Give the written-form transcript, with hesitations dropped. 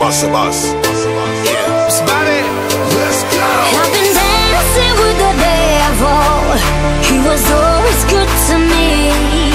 Muscle Boss. Yeah. It's about it. Let's go. I've been dancing with the devil. He was always good to me.